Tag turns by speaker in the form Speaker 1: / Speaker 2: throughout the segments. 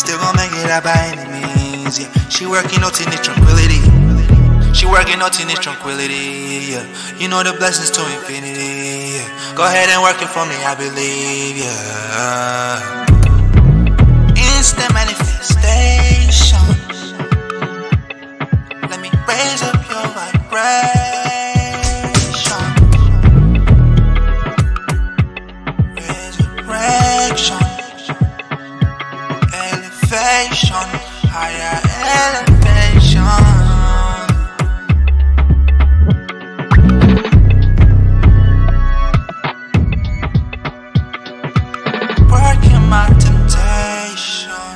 Speaker 1: still gon' make it out by any means, yeah. She working out in the tranquility. She working out in this tranquility, yeah. You know the blessings to infinity, yeah. Go ahead and work it for me, I believe, yeah. Instant manifestation. Let me raise up your vibration. Resurrection. Elevation. Higher elevation. My temptation,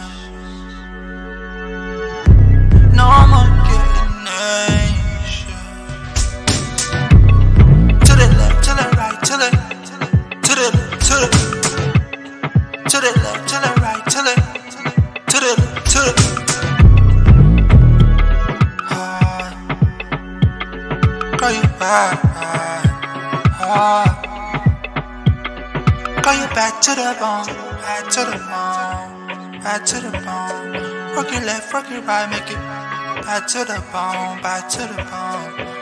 Speaker 1: no more getting anxious. To the left, to the right, to the left, to the left, to the right, to the Girl, you back, girl, you back to the bone. Back to the bone, back to the bone. Work it left, work it right, make it back to the bone, back to the bone.